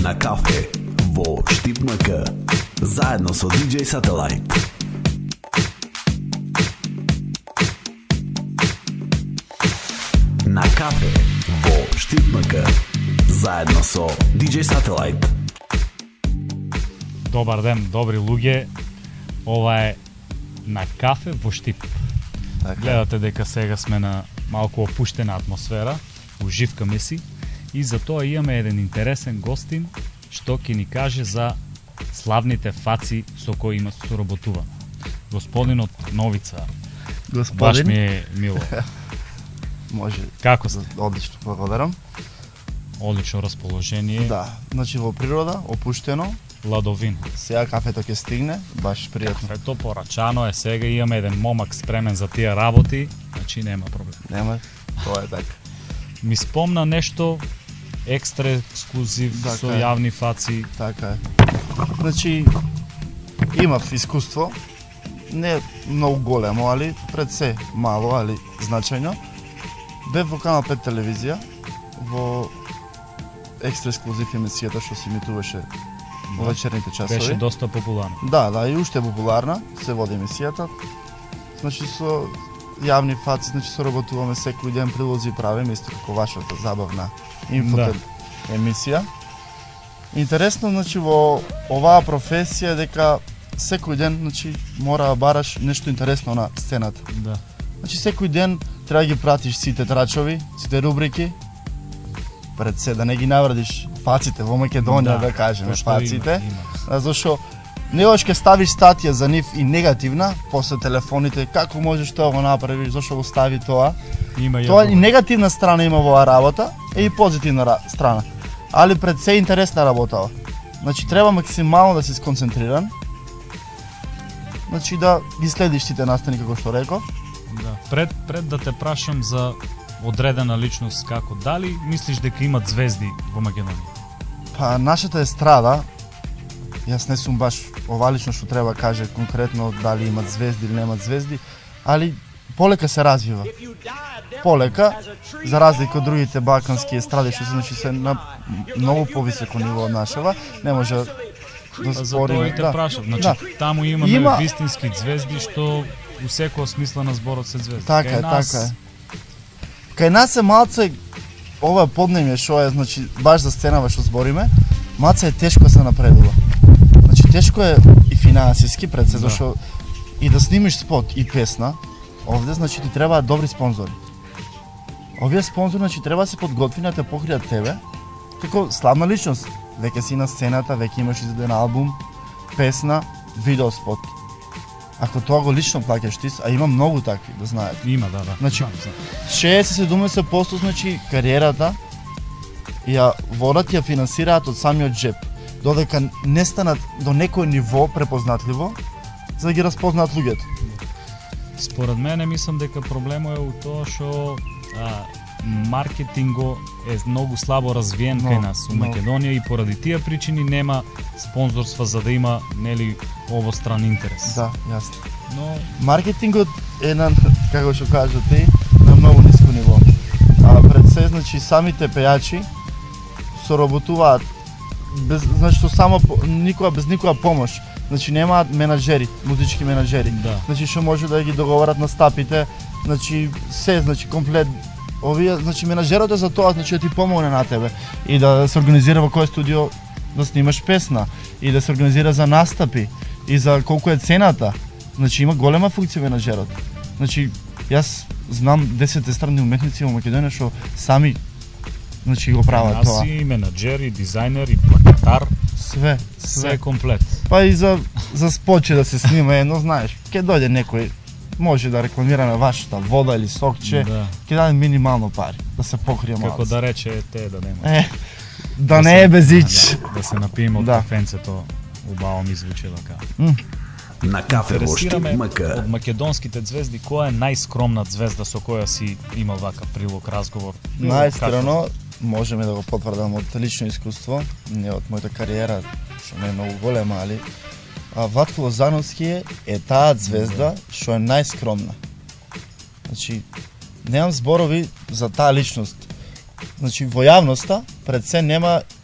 На кафе во Штип МК заедно со DJ Satellite. На кафе во Штип МК заедно со DJ Satellite. Добар ден, добри луѓе. Ова е На кафе во Штип. Гледате дека сега сме на малку опуштена атмосфера, уживкаме си и затоа имаме еден интересен гостин што ќе ни каже за славните фаци со кои има соработувано. Господинот Новица. Баш ми е мило. Може. Како сте? Одлично, благодарам. Одлично расположение. Да, значи во природа, опуштено. Ладовин. Сега кафето ќе стигне, баш пријатно. Кафето порачано е, сега имаме еден момак спремен за тие работи, значи нема проблем. Нема, тоа е така. Ми спомна нешто екстра ексклузив Така со е. јавни фаци. Така е. Значи, имав искуство, не многу големо, али пред се мало, али значајно. Бев во Канал 5 телевизија, во екстра ексклузив емисијата што се имитуваше во вечерните часови. Беше доста популарно. Да, и уште е популарна, се води емисијата. Значи со јавни фаци, значи соработуваме секој ден, прилози правиме исто како вашата забавна инфотел емисија. Интересно, значи во оваа професија дека секој ден, значи мора да бараш нешто интересно на сцената. Да. Значи секој ден треба да ги пратиш сите трачови, сите рубрики, пред се да не ги навредиш фаците во Македонија, да кажеме пошто фаците. има. Зашо негаш ќе ставиш статија за нив и негативна, после телефоните, како можеш тоа го направиш, зашо го стави тоа. Има Тоа и јаболка. негативна страна има во оваа работа, и позитивна страна. Али пред се интересна работа. Значи треба максимално да си сконцентриран. Значи да ги следиш сите настани како што реков. Да. Пред да те прашам за одредена личност како, дали мислиш дека имат звезди во Македонија? Па нашата естрада, јас не сум баш ова лично што треба каже конкретно дали имат звезди или немат звезди, али полека се развива. Полека, за разлика од другите балкански естради што се значи се на многу повисоко ниво од нашава, не може да За спориме. тоа и те прашав. Значи, таму имаме вистински звезди што у секоја смисла на зборот се звезди. Така Кај е, нас, така е. Кај нас е малце ова поднемје што е, значи баш за сценава што збориме, малце е тешко да се напредува. Значи тешко е и финансиски пред се, Да. зашо и да снимиш спот и песна, овде значи ти требаат добри спонзори. Овие спонзори значи треба да се подготвени да те покријат тебе, како славна личност. Веќе си на сцената, веќе имаш изведен албум, песна, видеоспот. Ако тоа го лично плаќаш ти, а има многу такви, да знаете. Има, да. Значи, Знам. 60-70% значи кариерата ја водат, ја финансираат од самиот джеб, додека не станат до некој ниво препознатливо за да ги распознаат луѓето. Според мене мислам дека проблемот е у тоа што маркетинго е многу слабо развиен кај нас у Македонија и поради тие причини нема спонзорства за да има нели обостран интерес. Да, јасно. Но Маркетингот е на, како што кажате, на многу ниско ниво. А пред се, значи, самите пејачи соработуваат без, значи, со само без никоја помош. Значи немаат менаџери, музички менаџери. Да. Значи што може да ги договорат настапите, значи се, значи комплет овие, значи менаџерот е за тоа, значи да ти помогне на тебе и да се организира во кој студио да снимаш песна и да се организира за настапи и за колку е цената. Значи има голема функција менаџерот. Значи јас знам 10 естрадни уметници во Македонија што сами значи го прават тоа. нас и менаџер, и дизајнер, и плакатар, Све, се све. комплет. Па и за споче да се снима едно, знаеш, ќе дојде некој може да рекламираме вашата вода или сокче, Да. ќе даде минимално пари да се покрие малку. Како да рече те да нема. Да не е без ич. Да се напиеме од Да. кафенцето, убаво ми звучи така. На кафе во Штип Интересираме МК. од македонските звезди која е најскромна звезда со која си имал вака прилог, разговор? Најстрано можеме да го потврдам од лично искуство, не од мојата кариера, што не е многу голема, али Ватко Лозановски е таа звезда што е најскромна. Значи, немам зборови за таа личност. Значи, во јавноста, пред се нема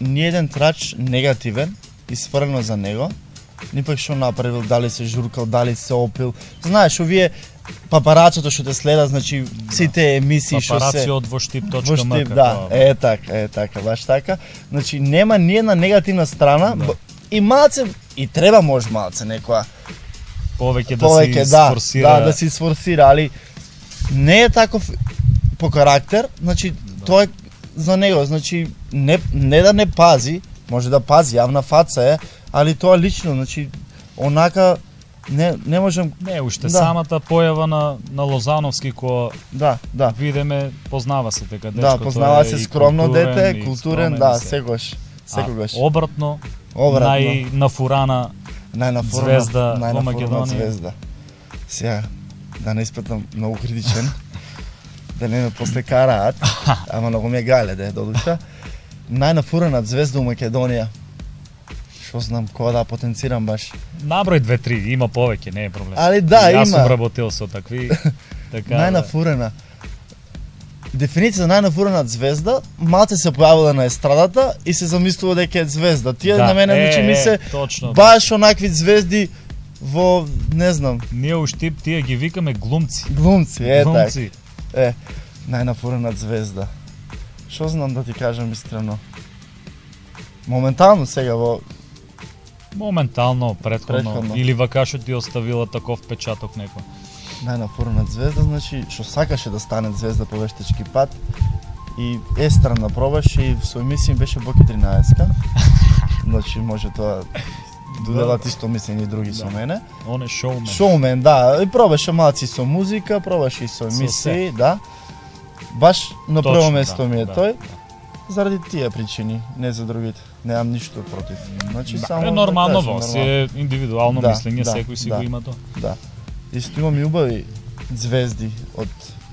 ниеден трач негативен, исфрлено за него, ни пак што направил, дали се журкал, дали се опил. Знаеш, овие папарацото што те следа, значи сите емисии што се... Папараци од воштип.мк. Воштип, да, така, баш така. Значи нема ниедна негативна страна, и малце, и треба може малце некоја повеќе да се сфорсира. Да се сфорсира, али не е таков по карактер, значи тоа е за него, значи не да не пази, може да пази, јавна фаца е, али тоа лично, значи онака не можем... Не, уште самата појава на Лозановски која видиме, познава се дека дечкото да, познава се скромно дете, културен, да, секогаш. Обратно, најнафурана звезда во Македонија. Звезда. Сега, да не испратам многу критичен, да не ме после караат, ама многу ми е гале да е додуша. Најнафурана звезда у Македонија. Што знам, кога да потенцирам баш. Наброј 2-3, има повеќе, не е проблем. Али да, има. Јас сум работил со такви. Најнафурена. Дефиниција на најнафурена звезда, малце се појавила на естрадата и се замислува дека е звезда. Тие на мене значи ми се баш онакви звезди во, не знам. Ние у Штип тие ги викаме глумци. Глумци, така. Најнафурена звезда. Што знам да ти кажам искрено? Моментално сега во... Моментално, претходно. Или вакашо ти оставила таков печаток некој. Најнафурена звезда, значи, што сакаше да стане звезда по вештачки пат и естрана пробаше и со емисија беше Боки 13-ка. Значи, може тоа доделат исто мислени и други со мене. Он е шоумен. Шоумен, да. И пробаше малци со музика, пробаше и со емисии, да. Баш на прво место ми е тој. Заради тие причини, не за другите. Немам ништо против. Значи, само нормално во си е индивидуално мислење, секој си го има тоа. Да. Исто имам и убави звезди од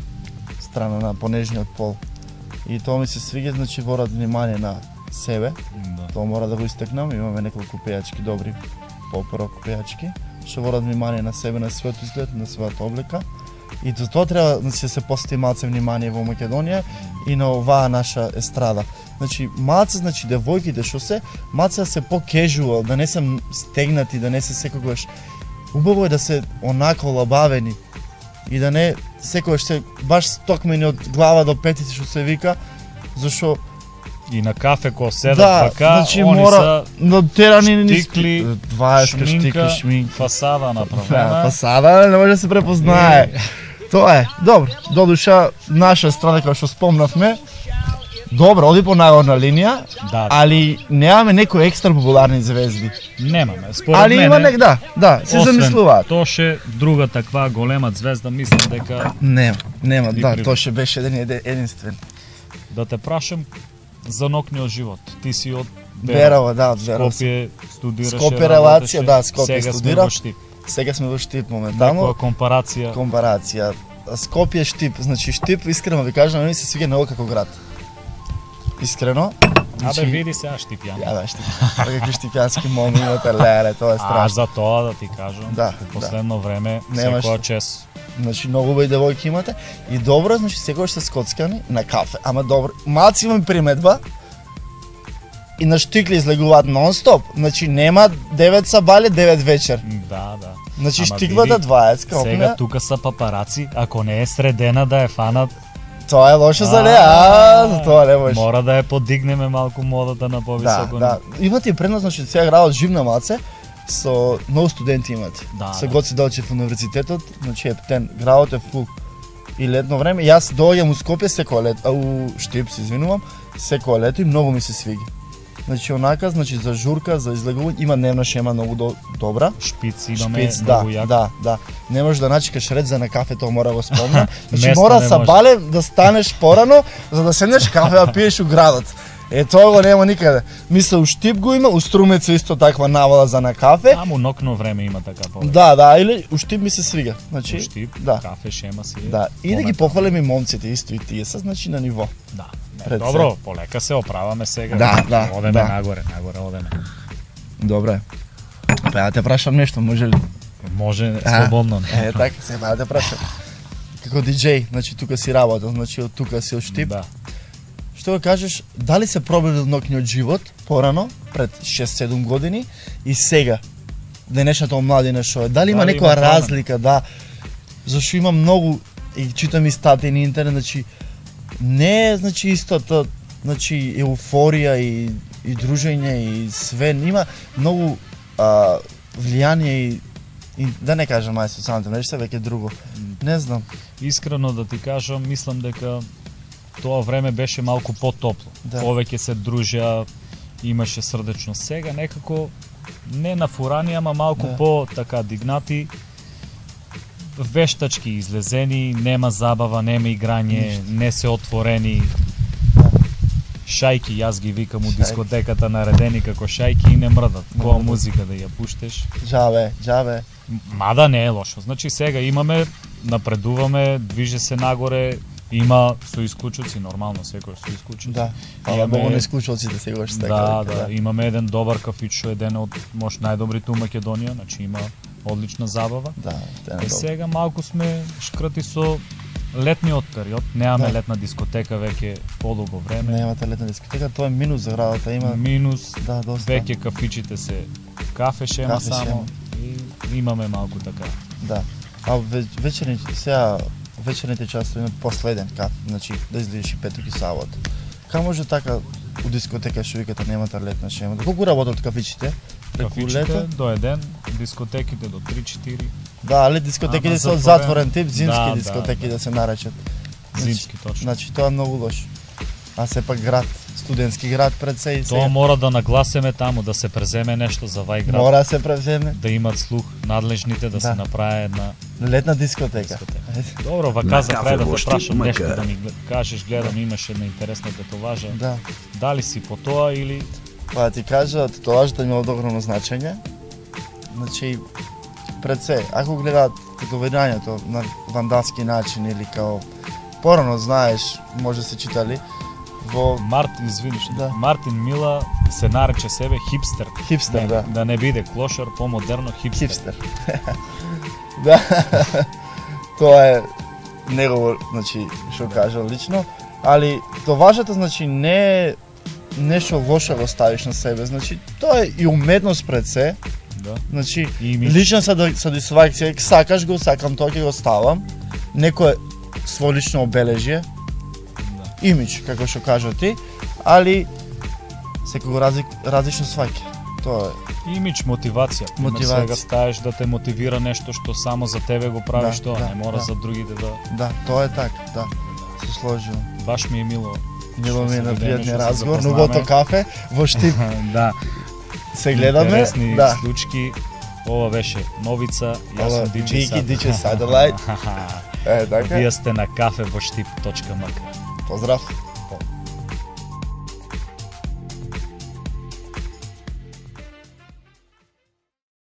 страна на понежниот пол. И тоа ми се свиѓа, значи ворат внимание на себе. Тоа мора да го истакнам, имаме неколку пејачки добри, поп-рок пејачки, што ворат внимание на себе, на својот изглед, на својата облека. И за тоа треба да се посвети малце внимание во Македонија и на оваа наша естрада. Значи малце, значи девојките што се, малце да се по-кежуал, да не се стегнати, да не се секогаш. Убаво е да се онако лабавени и да не секогаш се баш стокмени од глава до петици што се вика, зашо и на кафе кога седат така, значи они мора се штикли, 20 штикли, шминка, фасада направена. Фасада не може да се препознае. Тоа е. Добро, додуша наша страна која што спомнавме. Добро, оди по нагорна линија, али немаме некои екстра популарни звезди. Немаме, според али мене. Али има да, се замислуваат. Тоше, друга таква голема звезда, мислам дека нема, да, Тоше беше единствен. Да те прашам за нокниот живот. Ти си од Берово, да, од Берово. Скопје студираше, Скопје релација, да, Скопје студира. Сега сме во Штип моментално. Некоја компарација. Скопје Штип, значи Штип, искрено ви кажам, ми се свиѓа многу како град. Искрено. Абе види сега Штипјан. Ја, Штипјан. Какви штипјански моми имате, леле, тоа е страшно. За тоа да ти кажам, последно време секоја чес. Значи многу убави девојки имате и добро, значи секогаш се скоцкани на кафе. Ама добро, малци имам приметба и на штикли излегуваат нон-стоп. Значи нема 9 сабале, 9 вечер. Да. Значи штиквата 20 скопна. Сега тука са папараци, ако не е средена да е фанат. Тоа е лошо за неа, за тоа не може. Мора да ја подигнеме малку модата на повисоко. Да. Имате и предност, значи сега градот живна малце, со многу студенти имате. Со Гоци Делчев универзитетот, значи ептен, градот е фул. И летно време, јас доаѓам у Скопје секој лет, у Штип се извинувам, секој лето и многу ми се свиѓа. Значи онака, значи за журка, за излегување, има дневна шема многу добра. Шпиц имаме многу јак. Да. Не можеш да начекаш ред за на кафе, тоа мора го спомнам. Значи мора сабале да станеш порано за да седнеш кафе да пиеш у градот. Тоа го нема никаде. Мисля, у Штип го има, у Струмец исто таква навала за на кафе. Таму нокно време има така повеќе. Да, или у Штип ми се свига. Значи, у Штип, кафе, шема си. Да, и да ги похвалим и момците исто и тие се, значи на ниво. Да. Добро, полека се оправаме сега. Да. Одеме нагоре одеме. Добре. Па да те прашам нешто, може ли? Може, слободно. Така, сега да те прашам. Како диџеј, значи тука си работа, значи од тука си од Штип. Да. што го кажеш, дали се пробил ноќниот живот порано, пред 6-7 години и сега, денешната омладина што е, дали има Дали некоја има промена? разлика, да, зашто има многу, и читам и статии на интернет, значи, не е, значи, истото, значи, еуфорија и дружење и све, има многу влијание и да не кажам мај социјалните мрежи, се веќе друго. Не знам. Искрено да ти кажам, мислам дека тоа време беше малку потопло. Да. Повеќе се дружеа, имаше срдечно. Сега некако не на фурани, ама малку Да. по така дигнати, вештачки излезени, нема забава, нема играње, не се отворени. Шајки, јас ги викам у дискотеката наредени како шајки и не мрдат. Која мрдат. музика да ја пуштеш? Джаве. Мада не е лошо. Значи сега имаме, напредуваме, движе се нагоре, има со исклучоци, нормално секој со исклучоци. Да. Фала Имаме- Богу на исклучоците сегаш дека. Да, имаме еден добар кафич, што е еден од може најдобрите у Македонија, значи има одлична забава. Да, те И добро. сега малку сме шкрти со летниот период, немаме Да. летна дискотека веќе подолго време. Немате летна дискотека, тоа е минус за градата, има Минус, да, доста. веќе кафичите се кафе шема Кафе само и имаме малку така. Да. А вечерните часови имат последен каф, значи да излезеш и петок и сабот. Како може така у дискотека што викате немате летна шема? Колку работат кафичите? Преку Кафичите лето? до 1, дискотеките до 3-4, Да, али дискотеките Ама се од затворен. затворен тип, зимски Да, дискотеки да. се наречат. зимски точно. Значи тоа е многу лошо. А сепак град, студентски град пред се и Тоа сега. мора да нагласеме таму, да се преземе нешто за вај град, Мора да се превземе. да имат слух надлежните, да се Да. направи една Летна дискотека. дискотека. Добро, ва На каза кафе крај да во те прашам Штип нешто МК. да ми кажеш, гледам имаше една интересна детоважа. Да. Дали си по тоа или Па да ти кажа, татуажата има огромно значење. Значи, пред се, ако гледаат татуирањето на вандалски начин или као порано знаеш, може се читали, во извиниш, Да. Мартин Мила се нарече себе хипстер. хипстер, да. Да не биде клошар, по-модерно хипстер. Хипстер. Да. Тоа е негово, значи, што кажам лично, али татуажата значи не е нешто лошо го ставиш на себе, значи тоа е и уметност пред се, Да. значи И имидж. лична сатисфакција, сакаш го, сакам тоа ќе го ставам, некое свој лично обележје, Да. имидж, како што кажа ти, али секој различно сваќа. Тоа е. Имидж, мотивација. Мотивација. Сега стаеш да те мотивира нешто што само за тебе го правиш Да, тоа, да, не мора да. за другите да. Да, тоа е така, да. Се сложувам. Баш ми е мило. Мило ми е на се видиме, пријатни што се разговор, запознаме. новото кафе во Штип Да. се гледаме. Интересни Да. случки. Ова беше Новица, јас Ова сум DJ Вики, Сад. DJ Satellite. Е, така. Вие сте на кафе во Штип.мк. Поздрав.